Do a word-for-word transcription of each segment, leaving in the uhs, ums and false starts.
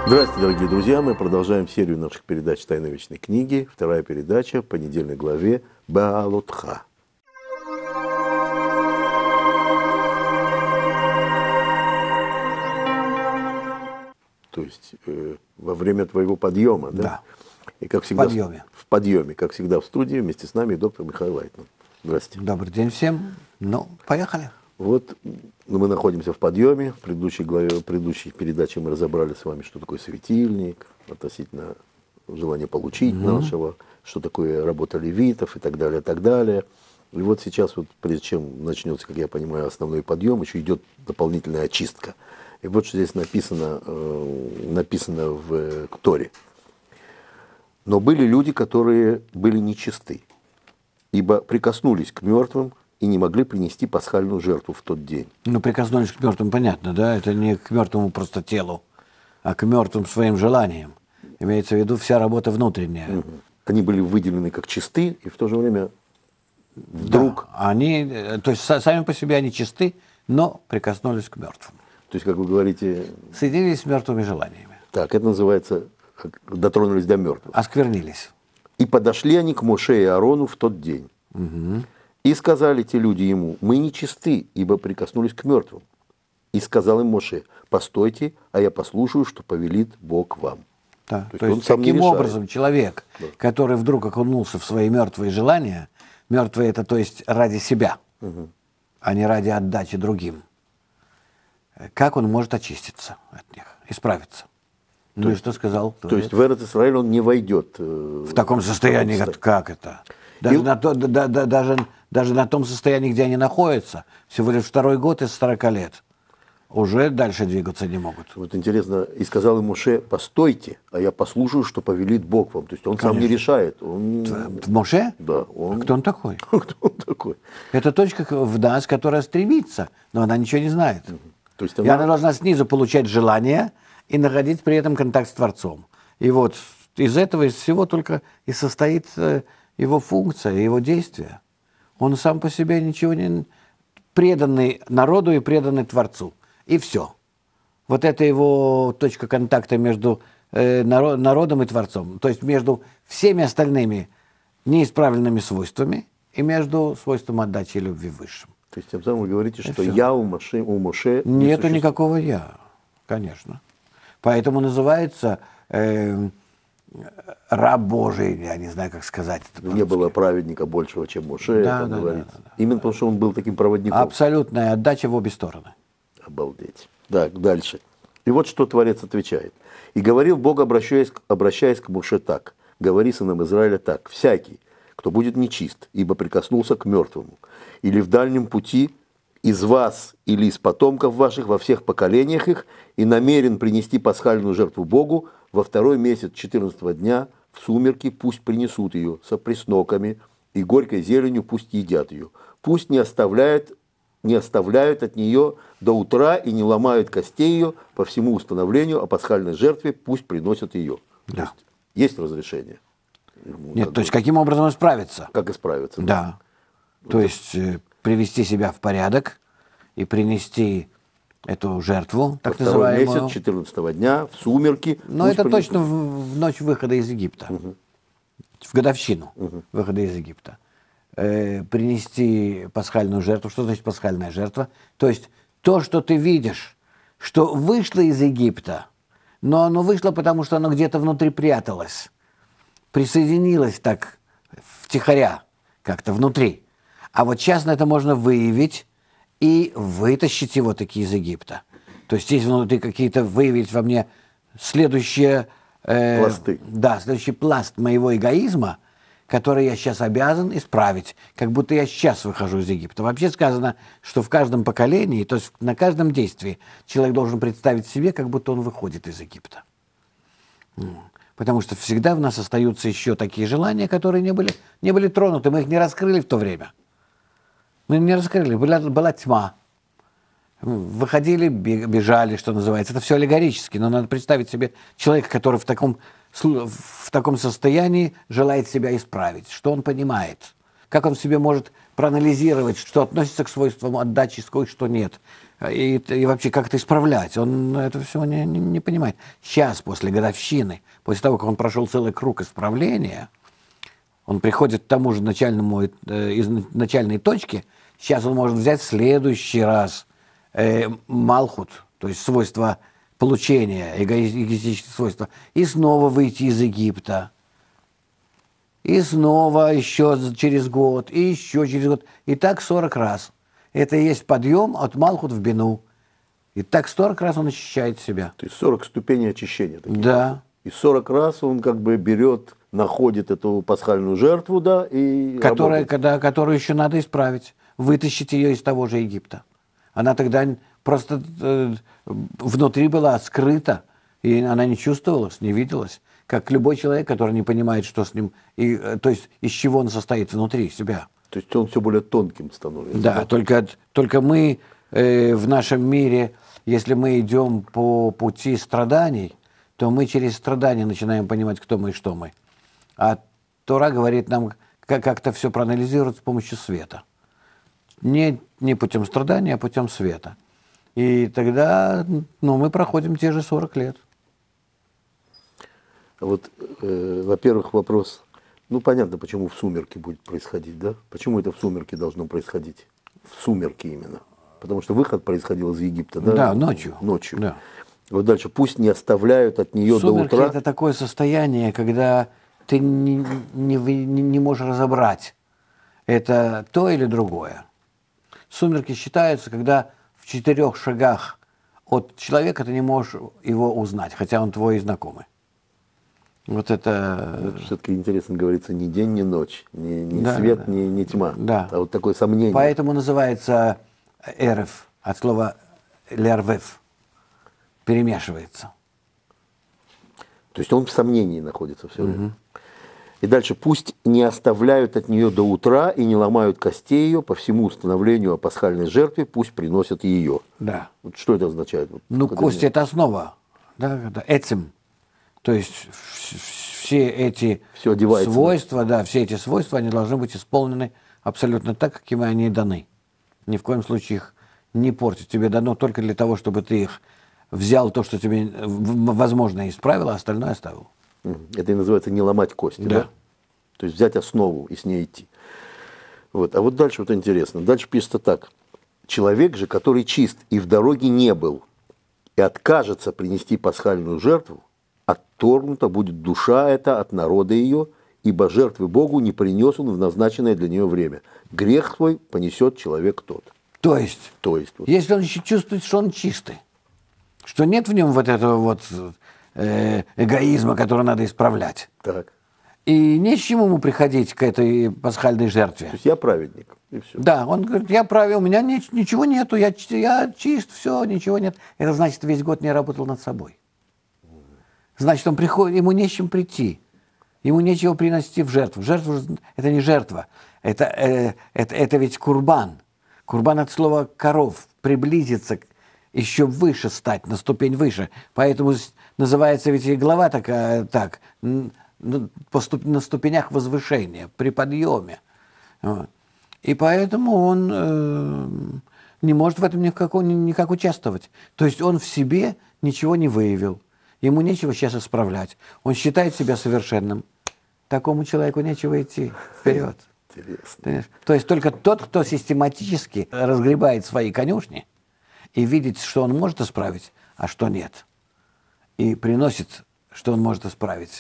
Здравствуйте, дорогие друзья! Мы продолжаем серию наших передач «Тайны вечной книги». Вторая передача по недельной главе Баалотха. То есть э, во время твоего подъема, да? Да. И как всегда, в подъеме. В подъеме, как всегда в студии вместе с нами доктор Михаил Лайтман. Здравствуйте. Добрый день всем. Ну, поехали. Вот мы находимся в подъеме. В предыдущей главе, в предыдущей передаче мы разобрали с вами, что такое светильник, относительно желания получить mm-hmm. нашего, что такое работа левитов и так далее, и так далее. И вот сейчас, вот, прежде чем начнется, как я понимаю, основной подъем, еще идет дополнительная очистка. И вот что здесь написано, э, написано в э, Торе. Но были люди, которые были нечисты, ибо прикоснулись к мертвым и не могли принести пасхальную жертву в тот день. Ну, прикоснулись к мертвым, понятно, да? Это не к мертвому просто телу, а к мертвым своим желаниям. Имеется в виду вся работа внутренняя. Угу. Они были выделены как чисты, и в то же время вдруг... Да, они, то есть сами по себе они чисты, но прикоснулись к мертвым. То есть, как вы говорите... Соединились с мертвыми желаниями. Так, это называется, дотронулись до мертвых. Осквернились. И подошли они к Моше и Аарону в тот день. Угу. И сказали те люди ему: мы не чисты, ибо прикоснулись к мертвым. И сказал им Моше: постойте, а я послушаю, что повелит Бог вам. Да. То, То есть, есть он таким образом человек, да. который вдруг окунулся в свои мертвые желания, мертвые это то есть ради себя, угу. а не ради отдачи другим, как он может очиститься от них, исправиться? Ну то и есть, что сказал? То есть в Эрец-Исраэль он не войдет. В таком состоянии, как, как это? Даже, и... на то, да, да, даже, даже на том состоянии, где они находятся, всего лишь второй год из сорока лет, уже дальше двигаться не могут. Вот интересно, и сказал ему Моше: постойте, а я послушаю, что повелит Бог вам. То есть он Конечно. Сам не решает. Он... Моше? Да. Он... А кто он такой? Кто он такой? Это точка в нас, которая стремится, но она ничего не знает. Угу. То есть она... И она должна снизу получать желание и находить при этом контакт с Творцом. И вот из этого, из всего только и состоит его функция, его действие. Он сам по себе ничего не... преданный народу и преданный Творцу. И все. Вот это его точка контакта между э, народ, народом и Творцом. То есть между всеми остальными неисправленными свойствами и между свойством отдачи и любви высшим. То есть тем самым вы говорите, и что все. я у Моше, у Моше не Нету существует. Никакого я, конечно. Поэтому называется э, раб Божий, я не знаю, как сказать это. Не было праведника большего, чем Моше, да, там да, говорится. Да, да, да. Именно потому, что он был таким проводником. Абсолютная отдача в обе стороны. Обалдеть. Так, дальше. И вот что Творец отвечает. «И говорил Бог, обращаясь, обращаясь к Моше так: говори сынам Израиля так: всякий, кто будет нечист, ибо прикоснулся к мертвому, или в дальнем пути из вас или из потомков ваших во всех поколениях их, и намерен принести пасхальную жертву Богу, во второй месяц четырнадцатого дня в сумерки пусть принесут ее со пресноками и горькой зеленью пусть едят ее. Пусть не оставляют, не оставляют от нее до утра и не ломают костей ее по всему установлению о пасхальной жертве, пусть приносят ее». Да. То есть, есть разрешение? Нет, то есть каким образом исправиться? Как исправиться? Да. да. То есть э, привести себя в порядок и принести эту жертву, так Во называемую. второй месяц, четырнадцатого дня, в сумерки. Но это принесут. точно в, в ночь выхода из Египта, угу. в годовщину угу. выхода из Египта. Э, принести пасхальную жертву. Что значит пасхальная жертва? То есть то, что ты видишь, что вышло из Египта, но оно вышло, потому что оно где-то внутри пряталось, присоединилось так втихаря, как-то внутри. А вот сейчас это можно выявить и вытащить его таки из Египта. То есть есть внутри какие-то, выявить во мне следующие... Э, Пласты. Да, следующий пласт моего эгоизма, который я сейчас обязан исправить, как будто я сейчас выхожу из Египта. Вообще сказано, что в каждом поколении, то есть на каждом действии человек должен представить себе, как будто он выходит из Египта. Потому что всегда в нас остаются еще такие желания, которые не были, не были тронуты, мы их не раскрыли в то время. Мы не раскрыли, была, была тьма. Выходили, бежали, что называется. Это все аллегорически, но надо представить себе человека, который в таком, в таком состоянии желает себя исправить. Что он понимает? Как он в себе может проанализировать, что относится к свойствам отдачи, что нет? и, и вообще как-то исправлять. Он это все не, не, не понимает. Сейчас, после годовщины, после того, как он прошел целый круг исправления, он приходит к тому же начальному, э, из начальной точки. Сейчас он может взять в следующий раз э, малхут, то есть свойство получения, эгоистические свойства, и снова выйти из Египта. И снова еще через год, и еще через год. И так сорок раз. Это и есть подъем от малхут в бину. И так сорок раз он очищает себя. То есть сорок ступеней очищения. Такие. Да. И сорок раз он как бы берет, находит эту пасхальную жертву, да, и Которая, когда, которую еще надо исправить. Вытащить ее из того же Египта. Она тогда просто э, внутри была скрыта, и она не чувствовалась, не виделась. Как любой человек, который не понимает, что с ним, и, э, то есть из чего он состоит внутри себя. То есть он все более тонким становится. Да, да? Только, только мы э, в нашем мире, если мы идем по пути страданий, то мы через страдания начинаем понимать, кто мы и что мы. А Тора говорит нам, как- как-то все проанализировать с помощью света. Не, не путем страдания, а путем света. И тогда ну, мы проходим те же сорок лет. Вот, э, во-первых, вопрос, ну, понятно, почему в сумерки будет происходить, да? Почему это в сумерки должно происходить? В сумерки именно. Потому что выход происходил из Египта, да? Да, ночью. Ночью. Да. Вот дальше, пусть не оставляют от нее Сумерки до утра. это такое состояние, когда ты не, не, вы- не- не можешь разобрать, это то или другое. Сумерки считаются, когда в четырех шагах от человека ты не можешь его узнать, хотя он твой знакомый. Вот это... Все-таки интересно говорится, ни день, ни ночь, ни, ни Да, свет, да. ни, ни тьма. Да. А вот такое сомнение. Поэтому называется эрев, от слова лервев, перемешивается. То есть он в сомнении находится все время. И дальше, пусть не оставляют от нее до утра и не ломают костей ее, по всему установлению о пасхальной жертве, пусть приносят ее. Да. Вот что это означает? Вот Ну, когда кость мне- это основа. Да, да, этим. То есть в- в- все эти Всё одевается, свойства, да, все эти свойства, они должны быть исполнены абсолютно так, каким они даны. Ни в коем случае их не портить. Тебе дано только для того, чтобы ты их взял то, что тебе в- возможно исправил, а остальное оставил. Мгм. Это и называется не ломать кости, да? Да. То есть взять основу и с ней идти. Вот. А вот дальше вот интересно. Дальше пишется так. Человек же, который чист и в дороге не был, и откажется принести пасхальную жертву, отторгнута будет душа эта от народа ее, ибо жертвы Богу не принес он в назначенное для нее время. Грех свой понесет человек тот. То есть, То есть, вот, если он еще чувствует, что он чистый, что нет в нем вот этого вот э, эгоизма, который надо исправлять, так. и не с чем ему приходить к этой пасхальной жертве. То есть я праведник, и все. Да, он говорит, я правил, у меня ни- ничего нету, я, чи- я чист, все, ничего нет. Это значит, весь год не работал над собой. Значит, он приходит, ему не с чем прийти, ему нечего приносить в жертву. Жертва – это не жертва, это, э, это, это ведь курбан. Курбан от слова коров, приблизиться, к- еще выше стать, на ступень выше. Поэтому с- называется ведь и глава такая, так, н- н- по ступ- на ступенях возвышения, при подъеме. Вот. И поэтому он э, не может в этом никак, никак участвовать. То есть он в себе ничего не выявил. Ему нечего сейчас исправлять. Он считает себя совершенным. Такому человеку нечего идти вперед. Интересно. Понимаешь? То есть только тот, кто систематически разгребает свои конюшни и видит, что он может исправить, а что нет. И приносит, что он может исправить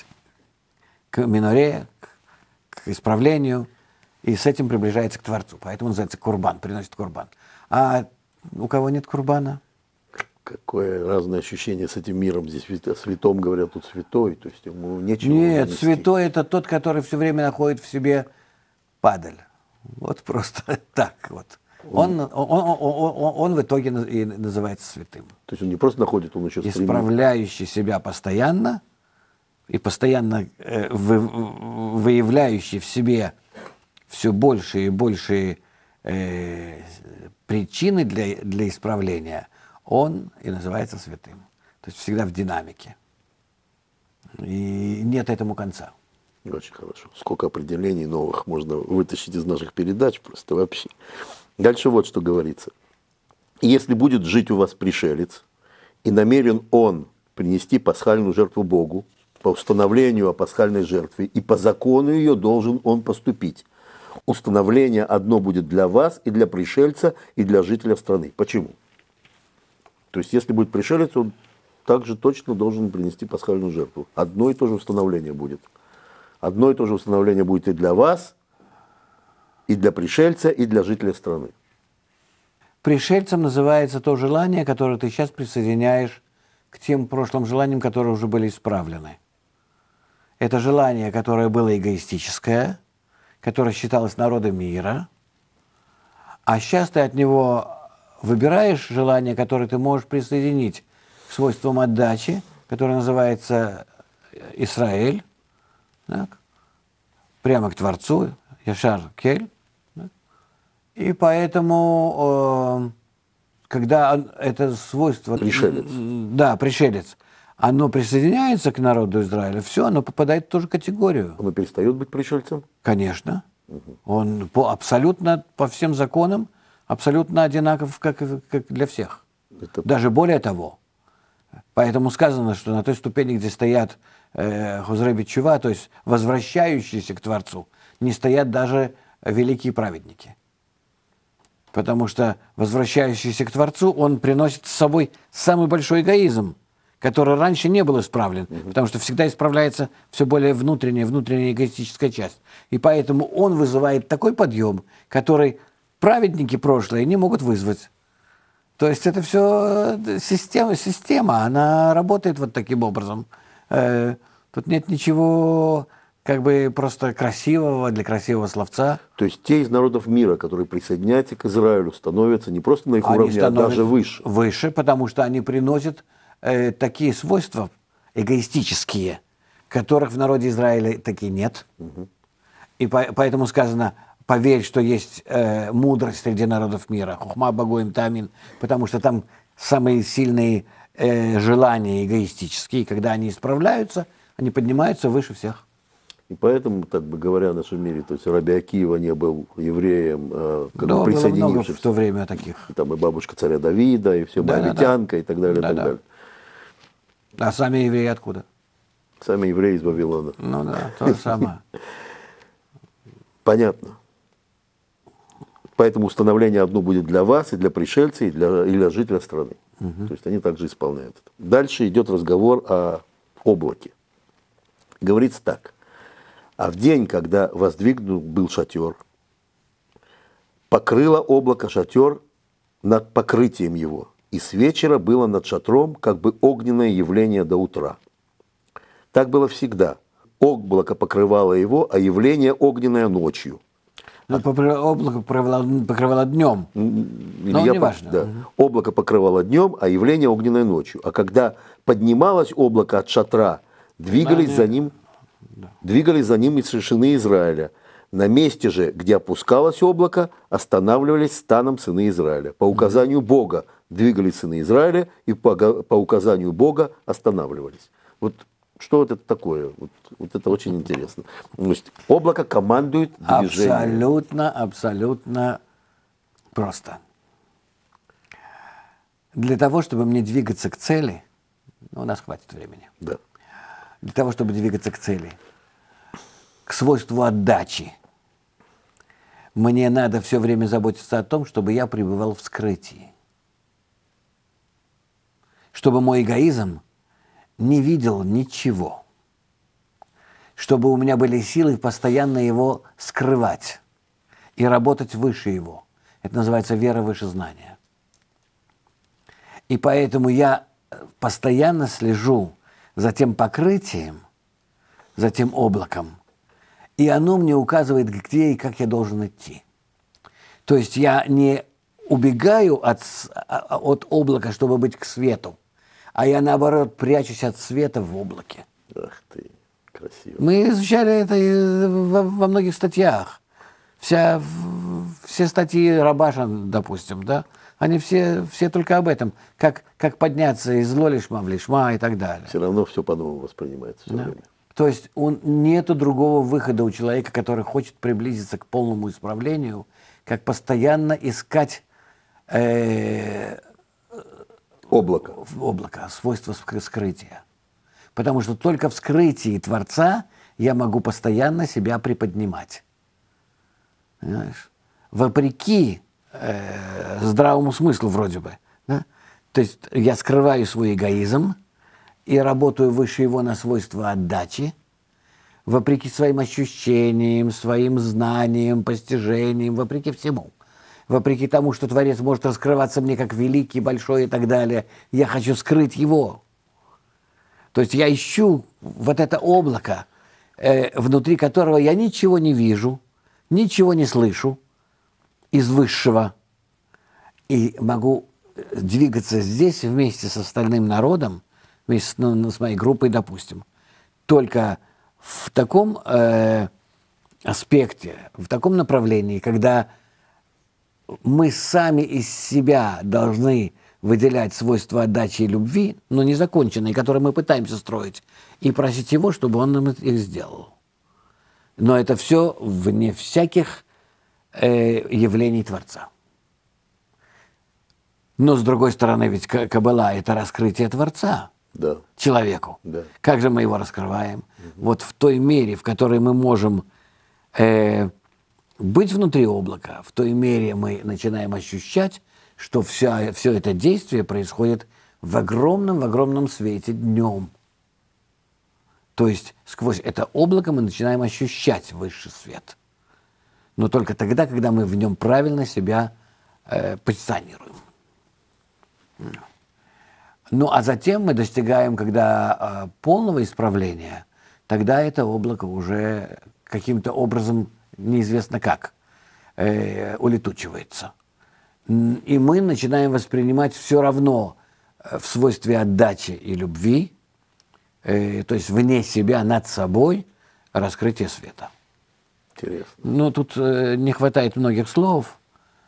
к миноре, к, к исправлению, и с этим приближается к Творцу. Поэтому называется курбан, приносит курбан. А у кого нет курбана? Какое разное ощущение с этим миром. Здесь ведь о святом говорят, тут святой, то есть ему нечего Нет, нести. святой – это тот, который все время находит в себе падаль. Вот просто так вот. Он, он, он, он, он в итоге и называется святым. То есть он не просто находит, он еще стремится. Исправляющий себя постоянно и постоянно э, вы, выявляющий в себе все больше и больше э, причины для, для исправления, он и называется святым. То есть всегда в динамике. И нет этому конца. Очень хорошо. Сколько определений новых можно вытащить из наших передач просто вообще. Дальше вот что говорится. И если будет жить у вас пришелец, и намерен он принести пасхальную жертву Богу, по установлению о пасхальной жертве, и по закону ее должен он поступить. Установление одно будет для вас, и для пришельца, и для жителя страны. Почему? То есть, если будет пришелец, он также точно должен принести пасхальную жертву. Одно и то же установление будет. Одно и то же установление будет и для вас, и для пришельца, и для жителя страны. Пришельцем называется то желание, которое ты сейчас присоединяешь к тем прошлым желаниям, которые уже были исправлены. Это желание, которое было эгоистическое, которое считалось народом мира, а сейчас ты от него выбираешь желание, которое ты можешь присоединить к свойствам отдачи, которое называется Исраэль, так, прямо к Творцу, Яшар Кель. Так. И поэтому, э, когда это свойство... Пришелец. Да, пришелец. Оно присоединяется к народу Израиля, все, оно попадает в ту же категорию. Он перестает быть пришельцем? Конечно. Угу. Он по, абсолютно по всем законам абсолютно одинаков, как, как для всех. Это... Даже более того. Поэтому сказано, что на той ступени, где стоят э, Хозрей бет-Тшува, то есть возвращающиеся к Творцу, не стоят даже великие праведники. Потому что возвращающийся к Творцу, он приносит с собой самый большой эгоизм, который раньше не был исправлен, угу. потому что всегда исправляется все более внутренняя, внутренняя эгоистическая часть. И поэтому он вызывает такой подъем, который праведники прошлые не могут вызвать. То есть это все система, система, она работает вот таким образом. Тут нет ничего как бы просто красивого для красивого словца. То есть те из народов мира, которые присоединяются к Израилю, становятся не просто на их они уровне, а даже выше. Выше, потому что они приносят э, такие свойства эгоистические, которых в народе Израиля таки нет. Угу. И по, поэтому сказано, поверь, что есть э, мудрость среди народов мира, хухма багоим тамин, потому что там самые сильные э, желания эгоистические, когда они исправляются, они поднимаются выше всех. И поэтому, так бы говоря, в нашем мире, то есть Раби Акива не был евреем, э, как да, бы присоединившимся. Было много в то время таких. Там и бабушка царя Давида, и все, да, Моавитянка, да, да. и так далее, да, и так да. далее. А сами евреи откуда? Сами евреи из Вавилона. Ну да, то же самое. Понятно. Поэтому установление одно будет для вас, и для пришельца, и для, и для жителя страны. Угу. То есть они также исполняют это. Дальше идет разговор о облаке. Говорится так. А в день, когда воздвигнут был шатер, покрыло облако шатер над покрытием его, и с вечера было над шатром как бы огненное явление до утра. Так было всегда. Облако покрывало его, а явление огненное ночью. Ну, облако покрывало, покрывало днем, но не важно. Да. Угу. Облако покрывало днем, а явление огненное ночью. А когда поднималось облако от шатра, двигались да, за ним... Да. Двигались за ним из сыны Израиля. На месте же, где опускалось облако, останавливались станом сыны Израиля. По указанию Бога двигались сыны Израиля, и по, по указанию Бога останавливались. Вот что вот это такое? Вот, вот это очень интересно. То есть облако командует движением. Абсолютно, абсолютно просто. Для того, чтобы мне двигаться к цели, ну, у нас хватит времени. Да. Для того, чтобы двигаться к цели, к свойству отдачи, мне надо все время заботиться о том, чтобы я пребывал в скрытии. Чтобы мой эгоизм не видел ничего. Чтобы у меня были силы постоянно его скрывать и работать выше его. Это называется вера выше знания. И поэтому я постоянно слежу за тем покрытием, за тем облаком, и оно мне указывает, где и как я должен идти. То есть я не убегаю от, от облака, чтобы быть к свету, а я, наоборот, прячусь от света в облаке. Ах ты, красиво. Мы изучали это во, во многих статьях. Вся, все статьи Рабаша, допустим, да, они все, все только об этом, как, как подняться из зло лишма в лишма и так далее. Все равно все по-новому воспринимается все да. время. То есть он, нету другого выхода у человека, который хочет приблизиться к полному исправлению, как постоянно искать э, Облако. облако, свойство скры- скрытия. Потому что только в скрытии Творца я могу постоянно себя приподнимать. Понимаешь? Вопреки э, здравому смыслу вроде бы. Да? То есть я скрываю свой эгоизм и работаю выше его на свойства отдачи, вопреки своим ощущениям, своим знаниям, постижениям, вопреки всему. Вопреки тому, что Творец может раскрываться мне как великий, большой и так далее, я хочу скрыть его. То есть я ищу вот это облако, э, внутри которого я ничего не вижу, ничего не слышу из высшего, и могу двигаться здесь вместе с остальным народом, вместе с, ну, с моей группой, допустим, только в таком э, аспекте, в таком направлении, когда мы сами из себя должны выделять свойства отдачи и любви, но незаконченные, которые мы пытаемся строить, и просить его, чтобы он нам их сделал. Но это все вне всяких э, явлений Творца. Но, с другой стороны, ведь Каббала – это раскрытие Творца Да. человеку. Да. Как же мы его раскрываем? Угу. Вот в той мере, в которой мы можем э, быть внутри облака, в той мере мы начинаем ощущать, что вся, все это действие происходит в огромном, в огромном свете днем. То есть сквозь это облако мы начинаем ощущать высший свет. Но только тогда, когда мы в нем правильно себя э, позиционируем. Ну, а затем мы достигаем, когда э, полного исправления, тогда это облако уже каким-то образом, неизвестно как, э, улетучивается. И мы начинаем воспринимать все равно э, в свойстве отдачи и любви, э, то есть вне себя, над собой, раскрытие света. Интересно. Но тут э, не хватает многих слов.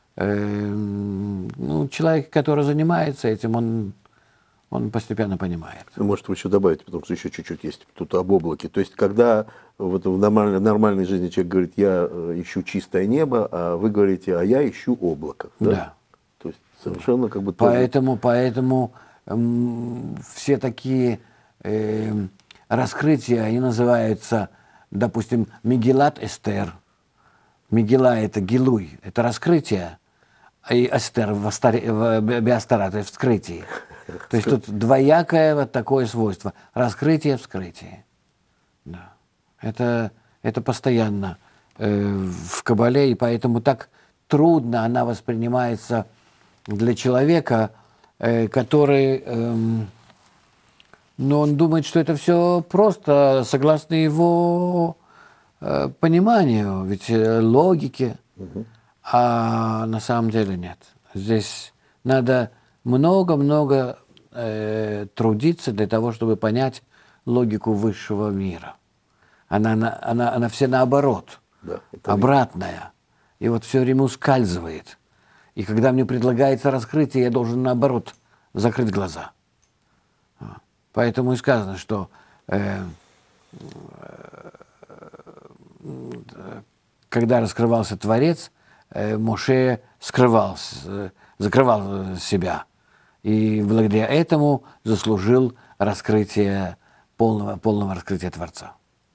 Ну, человек, который занимается этим, он, он постепенно понимает. Может, вы еще добавите, потому что еще чуть-чуть есть тут об облаке. То есть, когда вот в нормальной, нормальной жизни человек говорит, я ищу чистое небо, а вы говорите, а я ищу облако. Да. Да. То есть, совершенно как бы... Поэтому, тоже... поэтому эм, все такие э, раскрытия, они называются, допустим, Мегилат Эстер. Мегила – это Гилуй, это раскрытие. И Эстер в, Астаре, в Беастара, то есть в вскрытии. То есть тут двоякое вот такое свойство. Раскрытие, вскрытие. Да. Это, это постоянно э, в Каббале, и поэтому так трудно она воспринимается для человека, э, который, э, ну, он думает, что это все просто согласно его э, пониманию, ведь э, логике. Угу. А на самом деле нет. Здесь надо много-много э, трудиться для того, чтобы понять логику высшего мира. Она, она, она, она все наоборот, да, обратная. И вот все время ускальзывает. И когда мне предлагается раскрытие, я должен наоборот закрыть глаза. Поэтому и сказано, что э, э, когда раскрывался Творец, Моше скрывал, закрывал себя. И благодаря этому заслужил раскрытие, полного, полного раскрытия Творца.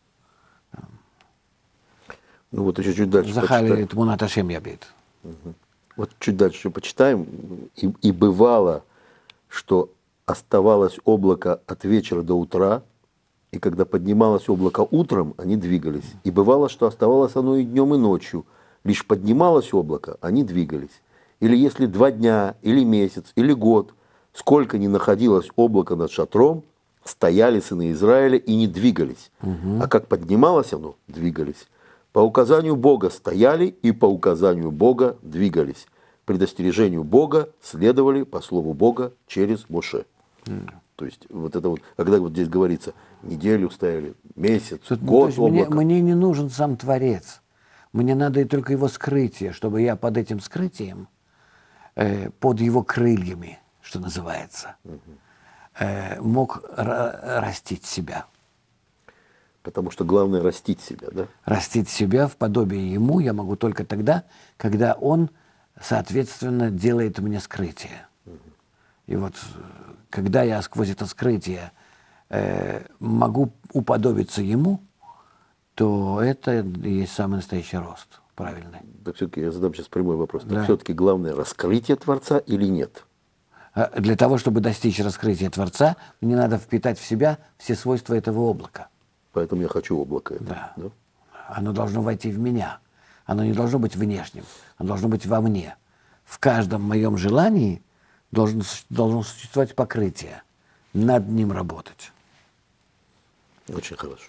Ну вот еще чуть дальше Захали Тмунат Ашем Ябид. Угу. Вот чуть дальше почитаем. И, и бывало, что оставалось облако от вечера до утра, и когда поднималось облако утром, они двигались. И бывало, что оставалось оно и днем, и ночью. Лишь поднималось облако, они двигались. Или если два дня, или месяц, или год, сколько ни находилось облако над шатром, стояли сыны Израиля и не двигались. Угу. А как поднималось оно, двигались. По указанию Бога стояли и по указанию Бога двигались. Предостережению Бога следовали по слову Бога через Моше. Угу. То есть вот это вот, когда вот здесь говорится, неделю стояли, месяц, Тут, год ну, облако. Мне, мне не нужен сам Творец. Мне надо и только его скрытие, чтобы я под этим скрытием, э, под его крыльями, что называется, э, мог растить себя. Потому что главное растить себя, да? Растить себя в подобие ему я могу только тогда, когда он соответственно, делает мне скрытие. И вот когда я сквозь это скрытие э, могу уподобиться ему, то это и есть самый настоящий рост, правильный. Так все-таки я задам сейчас прямой вопрос. Да. Все-таки главное раскрытие Творца или нет? Для того, чтобы достичь раскрытия Творца, мне надо впитать в себя все свойства этого облака. Поэтому я хочу облако. Это, Да. да? Оно должно войти в меня. Оно не должно быть внешним. Оно должно быть во мне. В каждом моем желании должен, должно существовать покрытие. Над ним работать. Очень хорошо.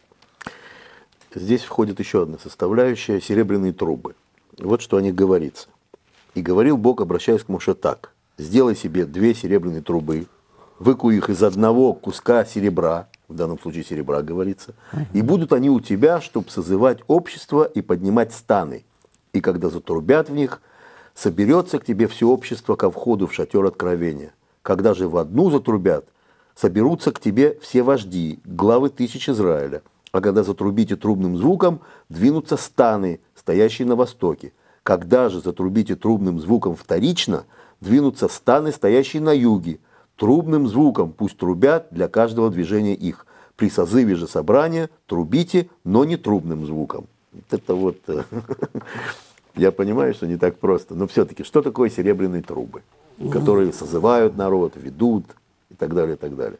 Здесь входит еще одна составляющая – серебряные трубы. Вот что о них говорится. «И говорил Бог, обращаясь к Моше, так. Сделай себе две серебряные трубы, выкуй их из одного куска серебра, в данном случае серебра говорится, и будут они у тебя, чтобы созывать общество и поднимать станы. И когда затрубят в них, соберется к тебе все общество ко входу в шатер откровения. Когда же в одну затрубят, соберутся к тебе все вожди, главы тысяч Израиля. А когда затрубите трубным звуком, двинутся станы, стоящие на востоке. Когда же затрубите трубным звуком вторично, двинутся станы, стоящие на юге. Трубным звуком пусть трубят для каждого движения их. При созыве же собрания трубите, но не трубным звуком». Это вот, я понимаю, что не так просто, но все-таки, что такое серебряные трубы, которые созывают народ, ведут и так далее, и так далее.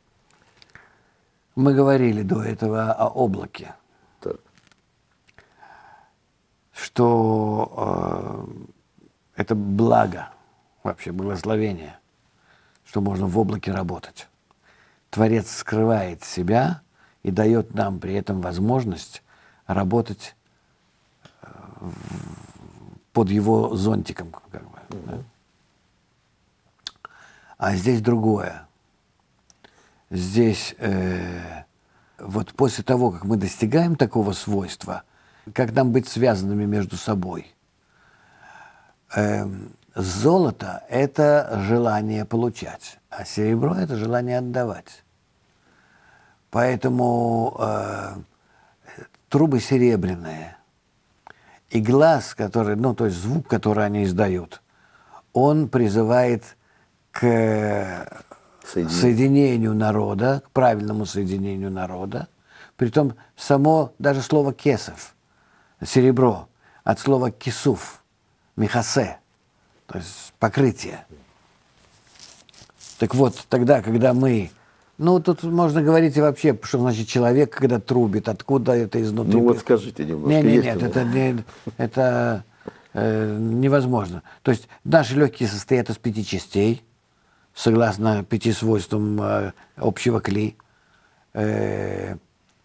Мы говорили до этого о облаке, Так. что э, это благо, вообще благословение, что можно в облаке работать. Творец скрывает себя и дает нам при этом возможность работать э, под его зонтиком. Как бы, угу. Да? А здесь другое. Здесь э, вот после того, как мы достигаем такого свойства, как нам быть связанными между собой, э, золото – это желание получать, а серебро – это желание отдавать. Поэтому э, трубы серебряные, и глаз, который, ну, то есть звук, который они издают, он призывает к Соединение. соединению народа, к правильному соединению народа. Притом само даже слово «кесов», серебро, от слова «кисуф», «михасе», то есть покрытие. Так вот, тогда, когда мы... Ну, тут можно говорить и вообще, что значит человек, когда трубит, откуда это изнутри. Ну, вот скажите немножко. Нет, нет, нет, это, не, это э, невозможно. То есть наши легкие состоят из пяти частей, согласно пяти свойствам э, общего кли. Э,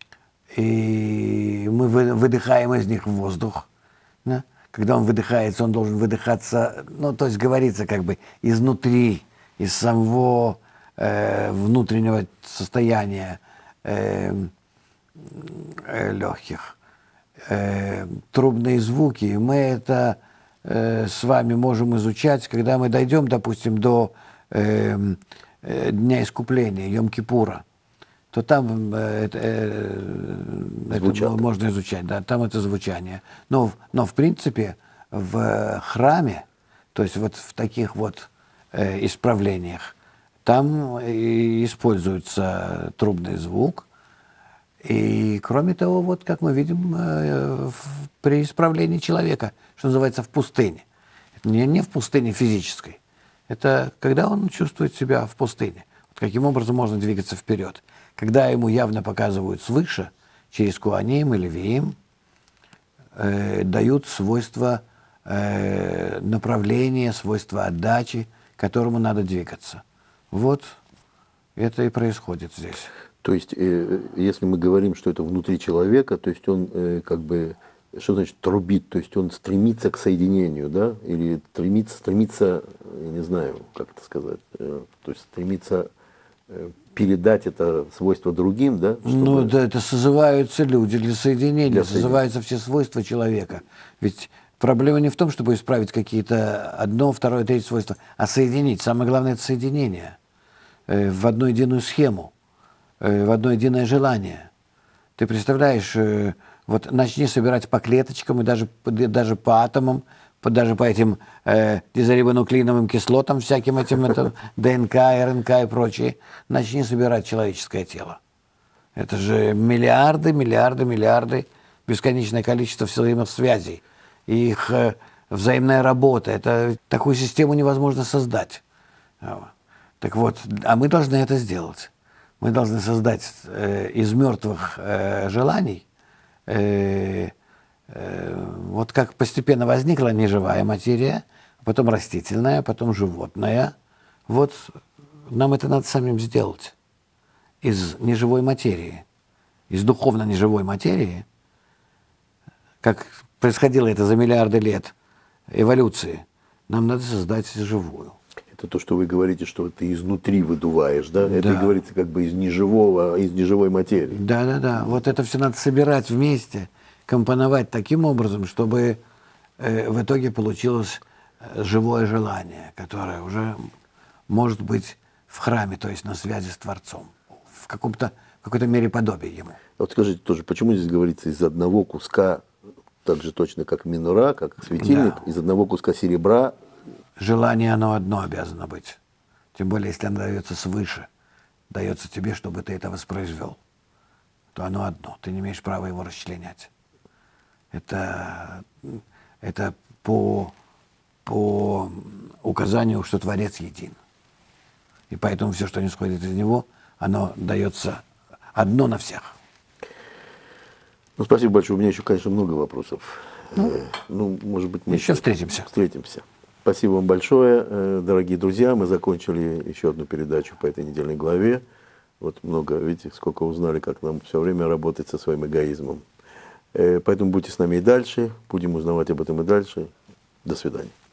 и мы вы, выдыхаем из них воздух. Да? Когда он выдыхается, он должен выдыхаться, ну, то есть говорится как бы изнутри, из самого э, внутреннего состояния э, э, легких. Э, трубные звуки, мы это э, с вами можем изучать, когда мы дойдем, допустим, до Э, э, Дня Искупления, Йом-Кипура, то там э, это, э, это можно изучать, да, там это звучание. Но, но в принципе в храме, то есть вот в таких вот э, исправлениях, там и используется трубный звук. И кроме того, вот как мы видим э, в, при исправлении человека, что называется, в пустыне. Это не, не в пустыне физической. Это когда он чувствует себя в пустыне. Вот каким образом можно двигаться вперед. Когда ему явно показывают свыше, через Куаним или Виим, э, дают свойства э, направления, свойства отдачи, к которому надо двигаться. Вот это и происходит здесь. То есть, э, если мы говорим, что это внутри человека, то есть он э, как бы... Что значит трубит? То есть он стремится к соединению, да? Или стремится, стремится, я не знаю, как это сказать, то есть стремится передать это свойство другим, да? Чтобы... Ну, да, это созываются люди для соединения, для созываются все свойства человека. Ведь проблема не в том, чтобы исправить какие-то одно, второе, третье свойство, а соединить. Самое главное – это соединение в одну единую схему, в одно единое желание. Ты представляешь... Вот начни собирать по клеточкам и даже, даже по атомам, по, даже по этим э, дезорибонуклеиновым кислотам, всяким этим, это, ДНК, РНК и прочее, начни собирать человеческое тело. Это же миллиарды, миллиарды, миллиарды, бесконечное количество взаимосвязей. И их э, взаимная работа. Это, такую систему невозможно создать. Так вот, а мы должны это сделать. Мы должны создать э, из мертвых э, желаний, э, э, вот как постепенно возникла неживая материя, потом растительная, потом животная. Вот нам это надо самим сделать. Из неживой материи, из духовно неживой материи, как происходило это за миллиарды лет эволюции, нам надо создать живую. Это то, что вы говорите, что ты изнутри выдуваешь, да? Это Да. и говорится как бы из неживого, из неживой материи. Да, да, да. Вот это все надо собирать вместе, компоновать таким образом, чтобы э, в итоге получилось э, живое желание, которое уже может быть в храме, то есть на связи с Творцом, в каком-то, в какой-то мере подобие ему. Вот скажите тоже, почему здесь говорится из одного куска, так же точно как минора, как светильник, Да. из одного куска серебра? Желание, оно одно обязано быть. Тем более, если оно дается свыше, дается тебе, чтобы ты это воспроизвел, то оно одно. Ты не имеешь права его расчленять. Это, это по, по указанию, что Творец един. И поэтому все, что не сходит из него, оно дается одно на всех. Ну, спасибо большое. У меня еще, конечно, много вопросов. Ну, э, ну может быть, мы еще встретимся. Встретимся. Спасибо вам большое, э, дорогие друзья. Мы закончили еще одну передачу по этой недельной главе. Вот много, видите, сколько узнали, как нам все время работать со своим эгоизмом. Э, поэтому будьте с нами и дальше. Будем узнавать об этом и дальше. До свидания.